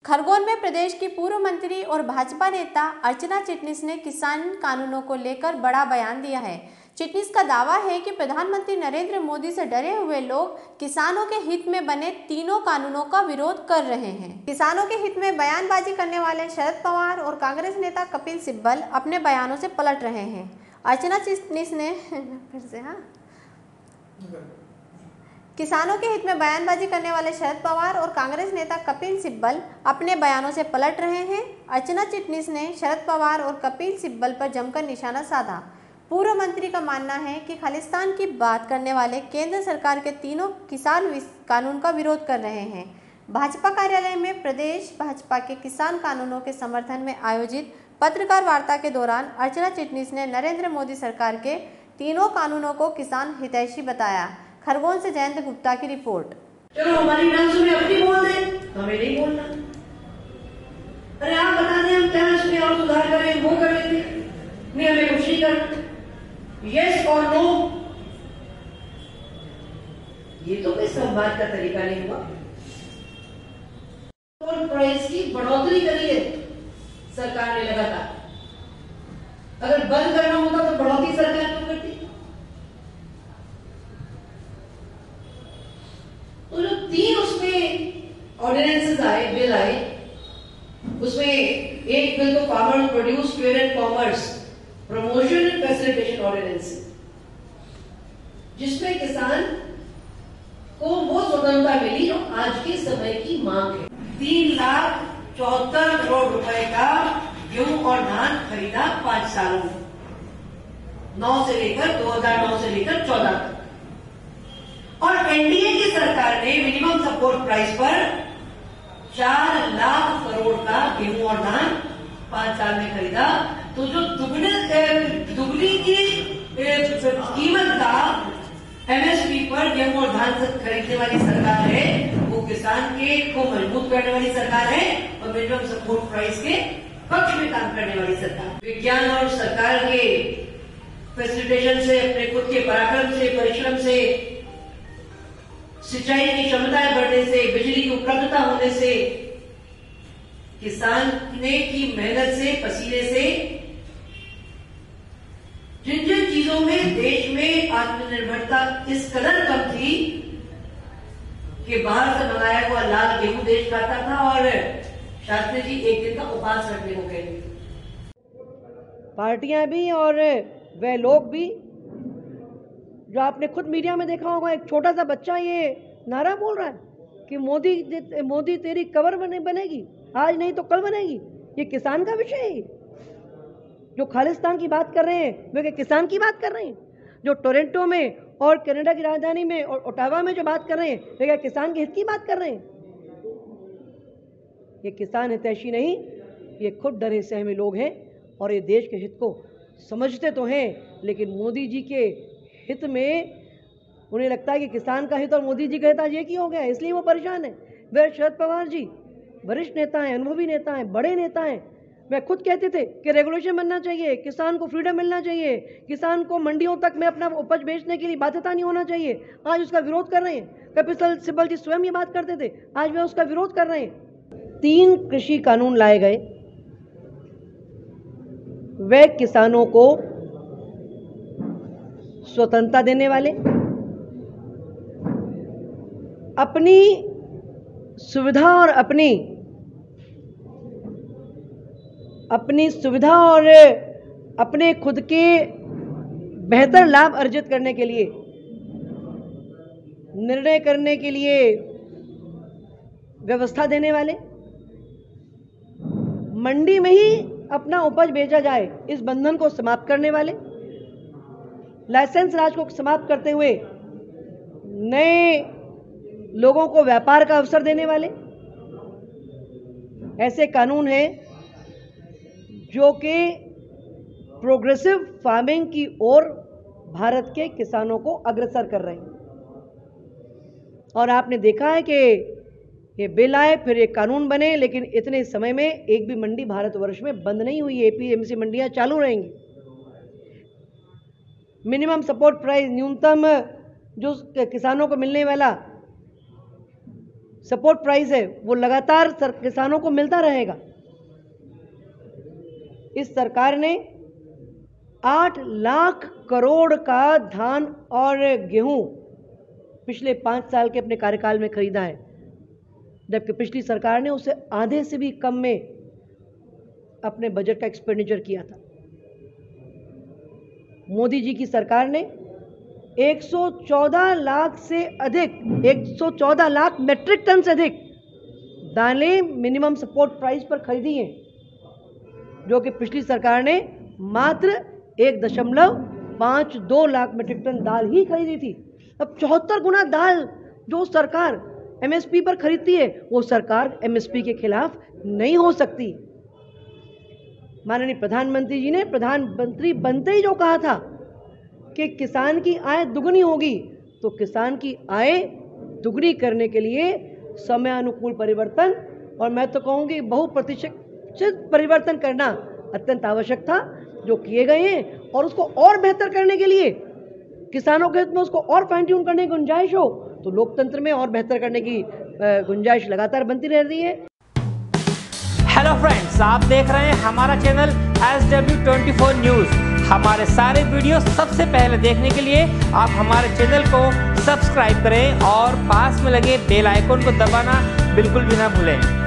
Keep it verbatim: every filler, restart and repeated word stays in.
खरगोन में प्रदेश की पूर्व मंत्री और भाजपा नेता अर्चना चिटनिस ने किसान कानूनों को लेकर बड़ा बयान दिया है। चिटनिस का दावा है कि प्रधानमंत्री नरेंद्र मोदी से डरे हुए लोग किसानों के हित में बने तीनों कानूनों का विरोध कर रहे हैं। किसानों के हित में बयानबाजी करने वाले शरद पवार और कांग्रेस नेता कपिल सिब्बल अपने बयानों से पलट रहे हैं। अर्चना चिटनिस ने फिर से हाँ किसानों के हित में बयानबाजी करने वाले शरद पवार और कांग्रेस नेता कपिल सिब्बल अपने बयानों से पलट रहे हैं। अर्चना चिटनिस ने शरद पवार और कपिल सिब्बल पर जमकर निशाना साधा। पूर्व मंत्री का मानना है कि खालिस्तान की बात करने वाले केंद्र सरकार के तीनों किसान कानून का विरोध कर रहे हैं। भाजपा कार्यालय में प्रदेश भाजपा के किसान कानूनों के समर्थन में आयोजित पत्रकार वार्ता के दौरान अर्चना चिटनिस ने नरेंद्र मोदी सरकार के तीनों कानूनों को किसान हितैषी बताया। खरगोन से जयंत गुप्ता की रिपोर्ट। चलो हमारी ना सुने अपनी बोल दे, हमें नहीं बोलना। अरे आप बता दें हम क्या इसमें और सुधार करें, वो कर लेंगे, नहीं हमें कुछ नहीं करना। यस और नो, ये तो कोई संवाद का तरीका नहीं हुआ। पेट्रोल प्राइस की बढ़ोतरी करी है सरकार ने लगातार। अगर बंद करना होता तो बढ़ोतरी सरकार क्यों करती? तो जो तीन उसमें ऑर्डिनेंसेस आए, बिल आए, उसमें एक बिल तो farmer produce trade and commerce promotion and facilitation ordinance, जिसमें किसान को वो स्वतंत्रता मिली जो आज के समय की मांग है। तीन लाख चौहत्तर करोड़ रुपए का गेहूं और धान खरीदा पांच सालों में, नौ से लेकर दो हजार नौ से लेकर चौदह तक। और एनडीए की सरकार ने मिनिमम सपोर्ट प्राइस पर चार लाख करोड़ का गेहूं और धान पांच साल में खरीदा। तो जो दुगने दुगनी की कीमत का एमएसपी पर गेहूं और धान खरीदने वाली सरकार है, वो किसान के को मजबूत करने वाली सरकार है और मिनिमम सपोर्ट प्राइस के पक्ष में काम करने वाली सरकार। विज्ञान और सरकार के फैसिलिटेशन से, अपने खुद के पराक्रम से, परिश्रम से, सिंचाई की क्षमताएं बढ़ने से, बिजली की उपलब्धता होने से, किसान ने की मेहनत से, पसीने से, जिन जिन चीजों में देश में आत्मनिर्भरता इस कदर कम थी कि बाहर से मंगाया हुआ लाल गेहूं देश खाता था और शास्त्री जी एक दिन का उपवास रखने को गए। पार्टियां भी और वह लोग भी, जो आपने खुद मीडिया में देखा होगा, एक छोटा सा बच्चा ये नारा बोल रहा है कि मोदी मोदी तेरी कबर बने बनेगी, आज नहीं तो कल बनेगी। ये किसान का विषय है। जो खालिस्तान की बात कर रहे हैं वे किसान की बात कर रहे हैं। जो टोरंटो में और कनाडा की राजधानी में और ओटावा में जो बात कर रहे हैं वे क्या किसान के हित की बात कर रहे हैं? ये किसान हितैषी नहीं, ये खुद डरे सहमे लोग हैं और ये देश के हित को समझते तो हैं, लेकिन मोदी जी के हित में उन्हें लगता है कि किसान का हित और मोदी जी का हित आज एक ही हो गया है, इसलिए वो परेशान है। वे शरद पवार जी वरिष्ठ नेता हैं, अनुभवी नेता हैं, बड़े नेता हैं। वे खुद कहते थे कि रेगुलेशन बनना चाहिए, किसान को फ्रीडम मिलना चाहिए, किसान को मंडियों तक में अपना उपज बेचने के लिए बाध्यता नहीं होना चाहिए। आज उसका विरोध कर रहे हैं। कपिल सिब्बल जी स्वयं ये बात करते थे, आज वे उसका विरोध कर रहे हैं। तीन कृषि कानून लाए गए, वे किसानों को स्वतंत्रता देने वाले, अपनी सुविधा और अपनी अपनी सुविधा और अपने खुद के बेहतर लाभ अर्जित करने के लिए, निर्णय करने के लिए व्यवस्था देने वाले, मंडी में ही अपना उपज बेचा जाए इस बंधन को समाप्त करने वाले, लाइसेंस राज को समाप्त करते हुए नए लोगों को व्यापार का अवसर देने वाले ऐसे कानून हैं जो कि प्रोग्रेसिव फार्मिंग की ओर भारत के किसानों को अग्रसर कर रहे हैं। और आपने देखा है कि ये बिल आए, फिर ये कानून बने, लेकिन इतने समय में एक भी मंडी भारतवर्ष में बंद नहीं हुई। एपीएमसी मंडियां चालू रहेंगी। मिनिमम सपोर्ट प्राइस, न्यूनतम जो किसानों को मिलने वाला सपोर्ट प्राइस है वो लगातार सर, किसानों को मिलता रहेगा। इस सरकार ने आठ लाख करोड़ का धान और गेहूं पिछले पाँच साल के अपने कार्यकाल में खरीदा है, जबकि पिछली सरकार ने उसे आधे से भी कम में अपने बजट का एक्सपेंडिचर किया था। मोदी जी की सरकार ने एक सौ चौदह लाख से अधिक एक सौ चौदह लाख मेट्रिक टन से अधिक दालें मिनिमम सपोर्ट प्राइस पर खरीदी हैं, जो कि पिछली सरकार ने मात्र एक दशमलव पाँच दो लाख मीट्रिक टन दाल ही खरीदी थी। अब चौहत्तर गुना दाल जो सरकार एमएसपी पर खरीदती है, वो सरकार एमएसपी के खिलाफ नहीं हो सकती। माननीय प्रधानमंत्री जी ने प्रधानमंत्री बनते ही जो कहा था कि किसान की आय दुगनी होगी, तो किसान की आय दुगनी करने के लिए समयानुकूल परिवर्तन और मैं तो कहूँगी बहुप्रतिशत परिवर्तन करना अत्यंत आवश्यक था, जो किए गए हैं। और उसको और बेहतर करने के लिए, किसानों के हित में उसको और फाइन ट्यून करने की गुंजाइश हो, तो लोकतंत्र में और बेहतर करने की गुंजाइश लगातार बनती रह रही है। हेलो फ्रेंड्स, आप देख रहे हैं हमारा channel S W twenty four news. हमारे सारे वीडियो सबसे पहले देखने के लिए आप हमारे चैनल को सब्सक्राइब करें और पास में लगे बेल आइकन को दबाना बिल्कुल भी ना भूलें।